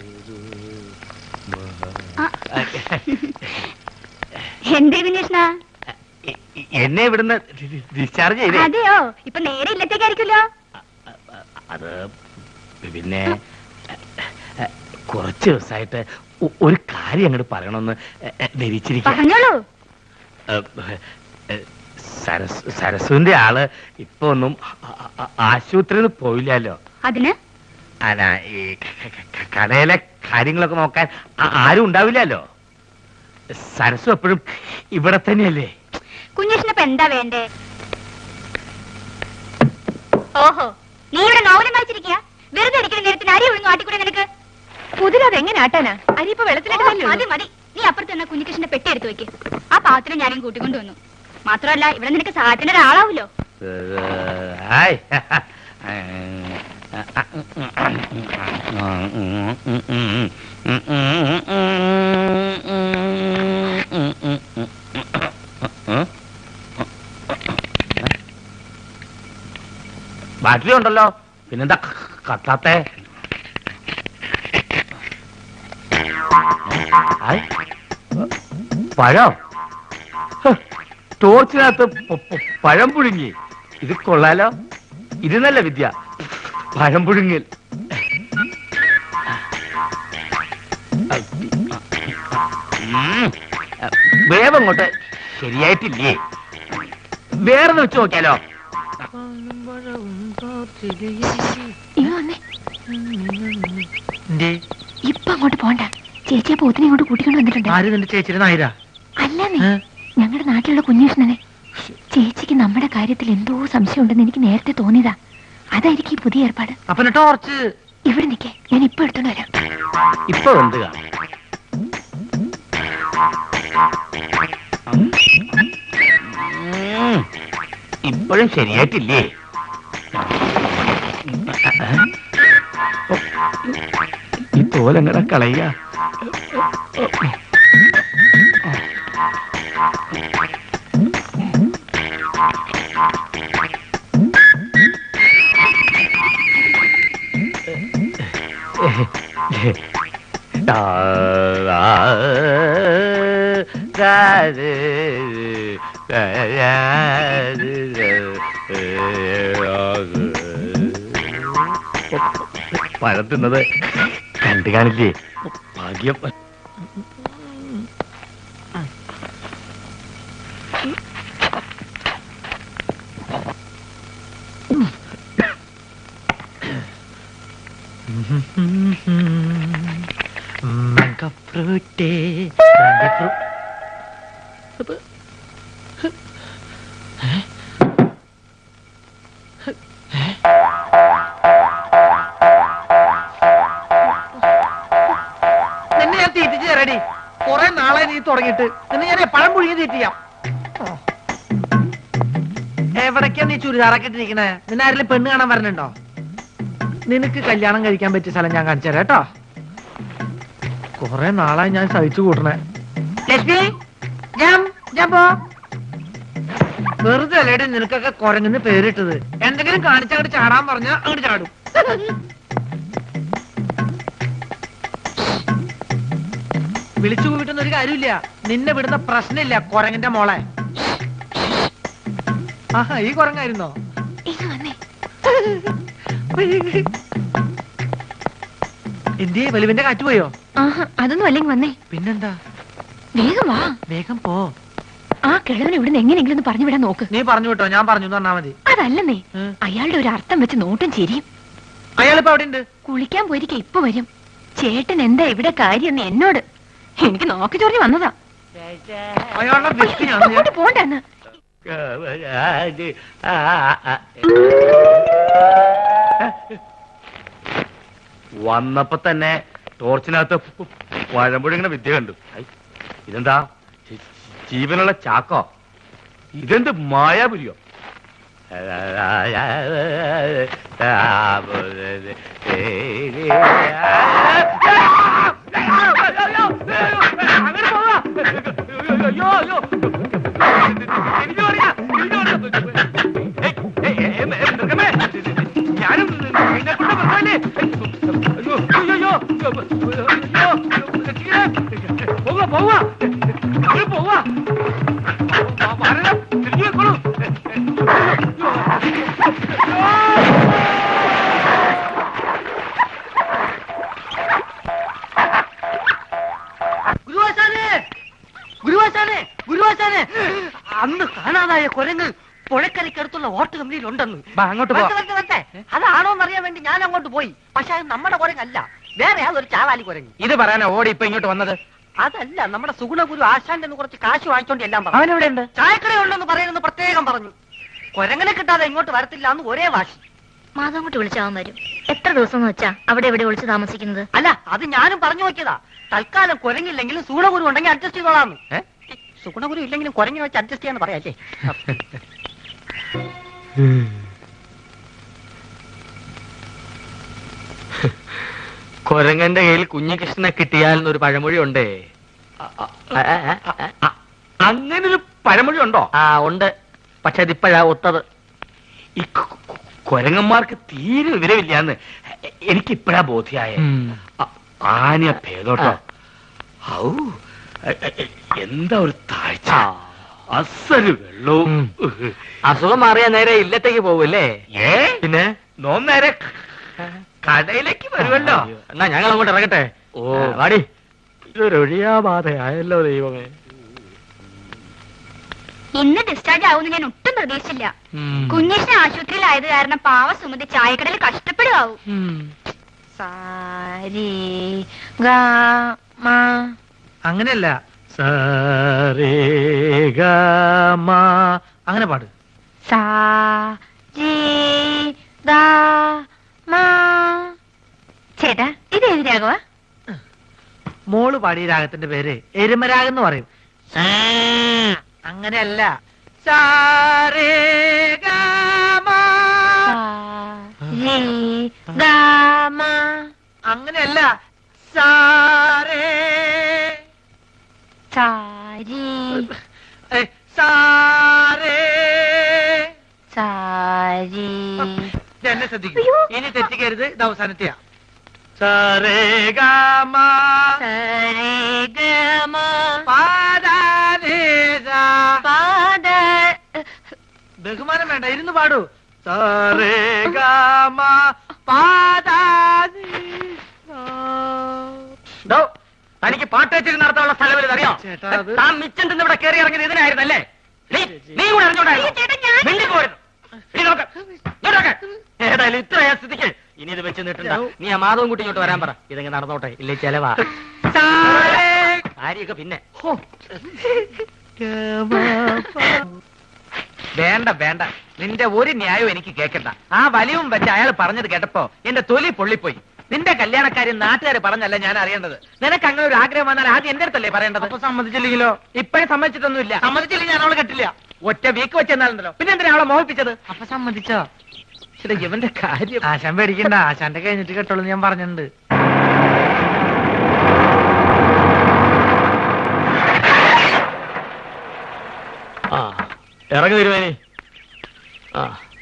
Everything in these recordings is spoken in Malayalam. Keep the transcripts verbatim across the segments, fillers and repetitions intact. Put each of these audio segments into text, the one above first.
എന്തേ വിനീഷ്ണ? എന്നെ ഇവിടുന്ന് ഡിസ്ചാർജ് ചെയ്തേ. അതെയോ? ഇപ്പൊ നേരെ ഇല്ലത്തേക്കായിരിക്കുമല്ലോ. അത് പിന്നെ കുറച്ച് ദിവസമായിട്ട് ഒരു കാര്യം അങ്ങോട്ട് പറയണമെന്ന് ധരിച്ചിരിക്കും. പറഞ്ഞോളൂ. സരസ് സരസുവിന്റെ ആള് ഇപ്പൊ ഒന്നും ആശുപത്രിയിൽ പോയില്ലല്ലോ. അതിന് അല്ല, ഈ കടയിലെ കാര്യങ്ങളൊക്കെ നോക്കാൻ ആരും ഉണ്ടാവില്ലല്ലോ. സരസു എപ്പോഴും ഇവിടെ തന്നെയല്ലേ. കുഞ്ഞേഷിനിപ്പോ എന്താ വേണ്ടേ? ഓഹോ, നീ ഇവിടെ നോവലും വായിച്ചിരിക്കുക? വെറുതെ അടിക്കുന്ന നേരത്തിന് അരി ഒഴുങ്ങും ആട്ടിക്കൂടെ നിനക്ക്? കുതിരത് എങ്ങനെ ആട്ടാനാ? അരി ഇപ്പൊ വെള്ളത്തിലിട്ട് മതി മതി. നീ അപ്പുറത്ത് തന്നെ കുഞ്ഞികൃഷ്ണന്റെ പെട്ടി എടുത്തു വെക്ക്. ആ പാത്രം ഞാനും കൂട്ടിക്കൊണ്ടു വന്നു. മാത്രമല്ല ഇവിടെ നിനക്ക് സഹായത്തിന് ഒരാളാവൂലോ. ബാറ്ററി ഉണ്ടല്ലോ, പിന്നെന്താ കത്താത്തെ? പഴം ടോർച്ചിനകത്ത് പഴം പുഴുങ്ങി. ഇത് കൊള്ളാലോ. ഇത് നല്ല വിദ്യ, പഴം പുഴുങ്ങൽ. വേവ് അങ്ങോട്ട് ശരിയായിട്ടില്ലേ? വേറെ വെച്ച് നോക്കിയാലോ? ഇപ്പൊ അങ്ങോട്ട് പോണ്ട. ചേച്ചിയെ പോത്തിനെ ഇങ്ങോട്ട് കൂട്ടിക്കൊണ്ട് വന്നിട്ടുണ്ട്. ആര്? നിന്റെ ചേച്ചിയുടെ നായരാ? അല്ലെന്നേ, ഞങ്ങളുടെ നാട്ടിലുള്ള കുഞ്ഞേഷ്ണനെ. ചേച്ചിക്ക് നമ്മുടെ കാര്യത്തിൽ എന്തോ സംശയം ഉണ്ടെന്ന് എനിക്ക് നേരത്തെ തോന്നിയതാ. അതായിരിക്കും ഈ പുതിയ ഏർപ്പാട്. അപ്പൊ ടോർച്ച് ഇവിടെ നിൽക്കേ, ഞാൻ ഇപ്പൊ എടുത്തോണ്ട് വരാം. ഇപ്പൊ എന്ത് കാണും? ഇപ്പോഴും ശരിയായിട്ടില്ലേ? ഈ തോലെങ്ങനെ കളയ? പഴം തിന്നത് കണ്ടു കാണില്ലേ? ഭാഗ്യം. Mango fruity. Mango fruit. നിന്നെ ഞാൻ തീറ്റിച്ച് തരടി. കുറെ നാളെ നീ തുടങ്ങിയിട്ട് നിന്നെ ഞാൻ പഴം പുഴുങ്ങി തീറ്റിയാം. എവിടേക്കാ നീ ചുരിദാറൊക്കെ ഇട്ടിരിക്കണേ? നിന്നെ ആരെങ്കിലും പെണ്ണ് കാണാൻ വരണുണ്ടോ? നിനക്ക് കല്യാണം കഴിക്കാൻ പറ്റിയ സ്ഥലം ഞാൻ കാണിച്ചു തരാം കേട്ടോ. കുറെ നാളായി ഞാൻ സഹിച്ചു കൂട്ടണേ. ലക്ഷ്മി, ഞാൻ ഞാൻ പോ. വെറുതെ അല്ലേടി നിനക്കൊക്കെ കുരങ്ങുന്ന് പേരിട്ടത്. എന്തെങ്കിലും കാണിച്ചങ്ങോട്ട് ചാടാൻ പറഞ്ഞാ അങ്ങോട്ട് ചാടും. വിളിച്ചു കൂട്ടുന്ന ഒരു കാര്യമില്ല. നിന്നെ വിടുന്ന പ്രശ്നമില്ല കുരങ്ങിന്റെ മോളെ. ആഹാ, ഈ കുരങ്ങായിരുന്നോ? എന്തേ വലിവിന്റെ കാറ്റ് പോയോ? അതൊന്നും അല്ലെങ്കിൽ വന്നേ. പിന്നെന്താ? വേഗം വാ. വേഗം പോ. ആ കിഴവൻ ഇവിടുന്ന് എങ്ങനെയെങ്കിലും ഒന്ന് പറഞ്ഞു വിടാൻ നോക്ക്. നീ പറഞ്ഞു വിട്ടോ, ഞാൻ പറഞ്ഞു പറഞ്ഞാ മതി. അതല്ലെന്നേ, അയാളുടെ ഒരു അർത്ഥം വെച്ച് നോട്ടും ചിരിയും. അയാളിപ്പോ അവിടെ ഉണ്ട്. കുളിക്കാൻ പോയിരിക്ക ഇപ്പൊ വരും. ചേട്ടൻ എന്താ ഇവിടെ കാര്യം എന്നോട് എനിക്ക് നോക്കി ചൊറിഞ്ഞു വന്നതാ. അയാളുടെ പോണ്ടെന്ന് വന്നപ്പോ തന്നെ ടോർച്ചിനകത്ത് പഴമ്പുഴങ്ങനെ വിദ്യ കണ്ടു. ഇതെന്താ? ജീവനുള്ള ചാക്കോ? ഇതെന്ത് മായാപുരിയോ? ഞാനും പോവാ പോവാ പോവാ തിരിഞ്ഞു വെക്കോളൂ. ഗുരുവാശാനെ ഗുരുവാശാനെ ഗുരുവാശാനെ അന്ന് കാണാതായ കുരങ്ങ് പുഴക്കരയ്ക്കടുത്തുള്ള വോട്ട് കമ്പനിയിൽ ഉണ്ടെന്ന്. അങ്ങോട്ട് അതാണോന്ന് അറിയാൻ വേണ്ടി ഞാൻ അങ്ങോട്ട് പോയി. പക്ഷെ അത് നമ്മുടെ കുരങ്ങല്ല, വേറെ അതൊരു ചാവാലി കുരങ്ങ്. ഇത് പറയാനാ ഓടി ഇപ്പൊ ഇങ്ങോട്ട് വന്നത്? അതല്ല, നമ്മുടെ സുഗുണഗുരു ആശാന്റെ കുറച്ച് കാശ് വാങ്ങിച്ചോണ്ട് എല്ലാം പറഞ്ഞു. അവനെവിടെ ഉണ്ട്? ചായക്കടയുണ്ടെന്ന് പറയുന്നത് പ്രത്യേകം പറഞ്ഞു. കുരങ്ങനെ കിട്ടാതെ ഇങ്ങോട്ട് വരത്തില്ല എന്ന് ഒരേ വാശി. മാധവൻകുട്ടി വിളിച്ചാവാൻ വരും. എത്ര ദിവസം എന്ന് വെച്ചാ അവിടെ എവിടെ വിളിച്ച് താമസിക്കുന്നത്? അല്ല, അത് ഞാനും പറഞ്ഞു നോക്കിയതാ. തൽക്കാലം കുരങ്ങില്ലെങ്കിലും സുഗുണഗുരു ഉണ്ടെങ്കിൽ അഡ്ജസ്റ്റ് ചെയ്തോളാന്ന്. സുഗുണഗുരു ഇല്ലെങ്കിലും കുരങ്ങിനെ വെച്ച് അഡ്ജസ്റ്റ് ചെയ്യാന്ന് പറയാല്ലേ. കൊരങ്ങന്റെ കയ്യിൽ കുഞ്ഞികൃഷ്ണനെ കിട്ടിയാൽ എന്നൊരു പഴമൊഴി ഉണ്ടേ. അങ്ങനൊരു പഴമൊഴി ഉണ്ടോ? ആ ഉണ്ട്, പക്ഷെ അതിപ്പോഴാ ഒത്തത്. ഈ കൊരങ്ങന്മാർക്ക് തീരെ വിവരമില്ലാന്ന് എനിക്കിപ്പോഴാ ബോധ്യായ. ആന ഭേദോട്ടോ. ഔ എന്താ ഒരു താഴ്ച, അസല് വെള്ളവും. അസുഖം മാറിയ നേരെ ഇല്ലത്തേക്ക് പോവല്ലേ? ഏ പിന്നെ നോ നേരെ കടയിലേക്ക് വരുമല്ലോ. എന്നാ ഞങ്ങൾ അങ്ങോട്ട് ഇറങ്ങട്ടെ. ഓ വാടി, ഇതൊരു ഒഴിയാബാധയായല്ലോ ദൈവമേ. ഇന്ന് ഡിസ്ചാർജ് ആവുമെന്ന് ഞാൻ ഒട്ടും പ്രതീക്ഷിച്ചില്ല. കുഞ്ഞേഷിന് ആശുപത്രിയിലായത് കാരണം പാവ സുമതി ചായക്കടയിൽ കഷ്ടപ്പെടുവാവും. അങ്ങനെയല്ല, അങ്ങനെ പാട്. ചേട്ടാ, ഇത് ഏത് രാഗവാ? മോള് പാടിയ രാഗത്തിന്റെ പേര് എരുമരാഗം എന്ന് പറയും. അങ്ങനെയല്ല, അങ്ങനെയല്ല, സാരേ സാരി സാരേ സാരി. എന്നെ ശ്രദ്ധിക്കൂ, ഇനി തെറ്റിക്കരുത്. ഇത് അവസാനത്തെയാ. സരേ ഗമ സരേ ഗമ പാദാനേ പാദ. ബഹുമാനം വേണ്ട, ഇരുന്ന് പാടൂ. സരേ ഗമ പാദാനേ. തനിക്ക് പാട്ട് വെച്ചിട്ട് നടത്താനുള്ള സ്ഥലം അറിയാം. താൻ മിച്ചം തിന്ന് ഇവിടെ കയറി ഇറങ്ങിയത് ഇതിനായിരുന്നല്ലേ? നീ കൂടെ അറിഞ്ഞോണ്ടായിരുന്നു. ഏതായാലും ഇത്രയാ സ്ഥിതിക്ക് ഇനി ഇത് വെച്ച് നിട്ടണ്ട. നീ ആ മാധവൻ കുട്ടി ഇങ്ങോട്ട് വരാൻ പറ. ഇതെങ്ങനെ നടന്നോട്ടെ, ഇല്ലേ ചെലവാ. കാര്യൊക്കെ പിന്നെ. വേണ്ട വേണ്ട, നിന്റെ ഒരു ന്യായവും എനിക്ക് കേൾക്കണ്ട. ആ വലിവും വെച്ച് അയാൾ പറഞ്ഞത് കേട്ടപ്പോ എന്റെ തൊലി പൊള്ളിപ്പോയി. നിന്റെ കല്യാണക്കാര്യം നാട്ടുകാർ പറഞ്ഞല്ല ഞാൻ അറിയേണ്ടത്. നിനക്ക് അങ്ങനെ ഒരു ആഗ്രഹം വന്നാൽ ആദ്യം എന്റെ അടുത്തല്ലേ പറയേണ്ടത്? അപ്പൊ സമ്മതിച്ചില്ലെങ്കിലോ? ഇപ്പഴും സമ്മതിച്ചിട്ടൊന്നുമില്ല. സമ്മതിച്ചില്ലെങ്കിൽ ഞാൻ അവളെ കെട്ടില്ല. ഒറ്റ വീക്ക് വെച്ചെന്നാലുണ്ടല്ലോ. പിന്നെ എന്തിനാ അവളെ മോഹിപ്പിച്ചത്? അപ്പൊ സമ്മതിച്ചോ? ശരി, ഇവന്റെ കാര്യം. ആശാൻ പേടിക്കണ്ട, ആശാന്റെ കഴിഞ്ഞിട്ട് കേട്ടോളൂ ഞാൻ പറഞ്ഞിട്ടുണ്ട്. ആ ഇറങ്ങി തരുവേനി. ആ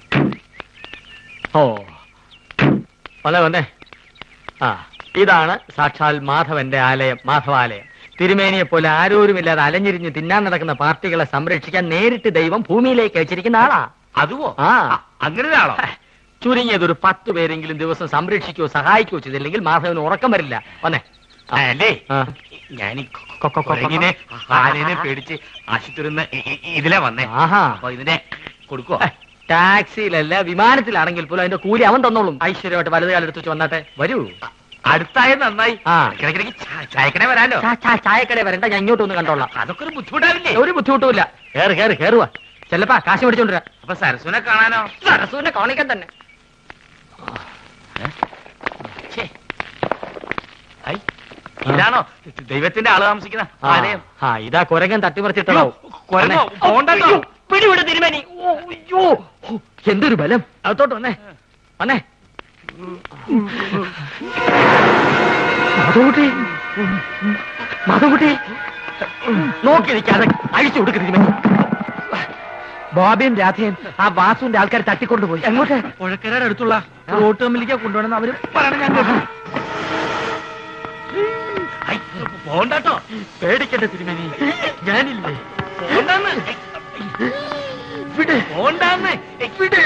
ഓ വന്നേ വന്നേ. ആ ഇതാണ് സാക്ഷാൽ മാധവന്റെ ആലയം, മാധവാലയം. തിരുമേനിയെ പോലെ ആരോരുമില്ലാതെ അലഞ്ഞിരിഞ്ഞ് തിന്നാൻ നടക്കുന്ന പാർട്ടികളെ സംരക്ഷിക്കാൻ നേരിട്ട് ദൈവം ഭൂമിയിലേക്ക് അയച്ചിരിക്കുന്ന ആളാ. അതുവോ? ആ അങ്ങനെ ആളോ? ചുരുങ്ങിയതൊരു പത്ത് പേരെങ്കിലും ദിവസം സംരക്ഷിക്കുകയോ സഹായിക്കുകയോ ചെയ്തില്ലെങ്കിൽ മാധവന് ഉറക്കം വരില്ല. വന്നേ. അല്ലേ, ഞാൻ ഇങ്ങനെ ആനേനെ പേടിച്ച് ആശുപത്രി ഇതിലെ വന്നേ. ആഹാ, അപ്പൊ ഇതിനെ കൊടുക്കുവോ? ടാക്സിയിലല്ല വിമാനത്തിലാണെങ്കിൽ പോലും അതിന്റെ കൂലി അവൻ തന്നോളും. ഐശ്വര്യമായിട്ട് വലത് കാലെടുത്ത് വെച്ച് വന്നാട്ടെ. വരൂ. അടുത്തായ നന്നായി. ആ ചായക്കട വരാലോ. ചായക്കട വരണ്ട, ഞാൻ ഇങ്ങോട്ട് ഒന്ന് കണ്ടോളാം. അതൊക്കെ ഒരു ബുദ്ധിമുട്ടാവില്ലേ? ഒരു ബുദ്ധിമുട്ടുമില്ല. കേറ് കേറ് കേറുവാ. ചെല്ലപ്പാ, കാശ് മേടിച്ചോണ്ടിരാ. അപ്പൊ സരസുനെ കാണാനോ? സരസുവിനെ കാണിക്കാൻ തന്നെ. ഇതാണോ ദൈവത്തിന്റെ ആള് താമസിക്കുന്ന ആലയം? ആ ഇതാ കുരങ്ങൻ തട്ടിമറിച്ചിട്ടതാവും. പിടിവിട് തിരുമേനി. അയ്യോ, എന്തൊരു ബലം. അകത്തോട്ട് വന്നേ വന്നേ. മാധവൻകുട്ടി, മാധവൻകുട്ടി നോക്കി നിൽക്കാതെ അഴിച്ചു കൊടുക്ക് തിരുമേനി. ബോബിയും രാധയും ആ വാസുവിന്റെ ആൾക്കാർ തട്ടിക്കൊണ്ടുപോയി. എങ്ങോട്ട്? പുഴക്കരയുടെ അടുത്തുള്ള റോട്ട് കമ്മിലേക്ക് കൊണ്ടുപോകണമെന്ന് അവര് പറയണം. ഞാൻ കേട്ടു. പോണ്ടോ, പേടിക്കണ്ട തിരുമേനി, ഞാനില്ലേ. പോണ്ടാന്ന് ഇവിടെ പോണ്ടാന്ന് ഇവിടെ.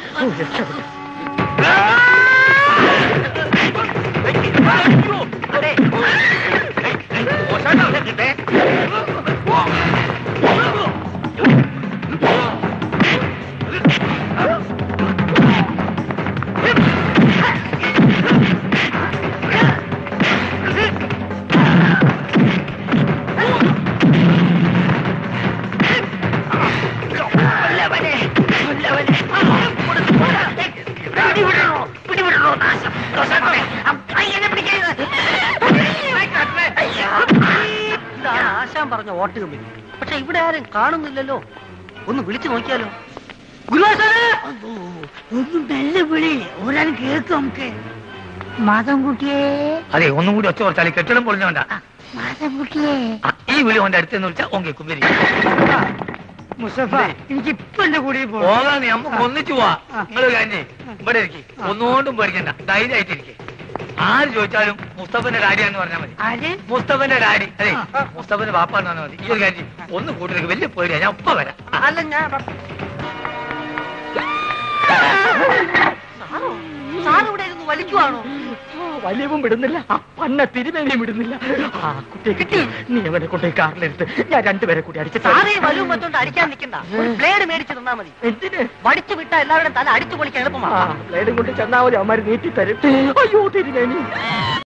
ആശാൻ പറഞ്ഞ ഓട്ട് കമ്പനി, പക്ഷെ ഇവിടെ ആരും കാണുന്നില്ലല്ലോ. ഒന്ന് വിളിച്ചു നോക്കിയാലോ? ഒന്നും നല്ല വിളി ഒരാൾ കേൾക്കും നമുക്ക്. മാധവൻകുട്ടിയെ, അതെ, ഒന്നും കൂടി ഒച്ച കുറച്ചാൽ കെട്ടിടം പൊളിഞ്ഞോണ്ട. മാധവൻകുട്ടിയെ, ഈ വിളി ഓന്റെ അടുത്തെന്ന് വിളിച്ചാൽ ഓൻ കേൾക്കും. വരി മുസ്തഫ, എനിക്ക് ഇപ്പൊ എന്റെ കൂടെ പോകാൻ നമുക്ക് ഒന്നിച്ചു പോവാ. നിങ്ങൾ കഴിഞ്ഞ് ഇവിടെ ഇരിക്കും, ഒന്നുകൊണ്ടും പേടിക്കണ്ട, ധൈര്യമായിട്ടിരിക്കെ. ആര് ചോദിച്ചാലും മുസ്തഫന്റെ ഡാഡിയാന്ന് പറഞ്ഞാൽ മതി. ആര്? മുസ്തഫന്റെ ഡാഡി. അതെ, മുസ്തഫന്റെ വാപ്പാന്ന് പറഞ്ഞാൽ മതി. ഈ ഒരു കാര്യം ഒന്ന് കൂട്ടിലേക്ക് വലിയ പേടിയാ. ഞാൻ ഒപ്പം വരാം. അല്ല, ഞാൻ സാറ് ഇവിടെ ഇരുന്ന് വലിക്കുവാണോ? വലിയവും വിടുന്നില്ല, പന്ന തിരുമേനിയും വിടുന്നില്ല. ആ കുട്ടിയെ കിട്ടി. നീ അവനെ കൊണ്ടേ കാറിലെടുത്ത് ഞാൻ രണ്ടുപേരെ കൂടി അടിച്ചു. സാറേ വലുവും വെച്ചോണ്ട് അടിക്കാൻ നിൽക്കണ്ട, ഒരു ബ്ലേഡ് മേടിച്ച് തന്നാ മതി. എന്തിന്? വടിച്ചു വിട്ടാ എല്ലാവരുടെയും തല അടിച്ചു പൊളിക്കാൻ എളുപ്പമാണ്. ബ്ലേഡും കൊണ്ട് ചെന്നാ മതി, അവന്മാര് നീട്ടി തരും. അയ്യോ തിരുമേനി.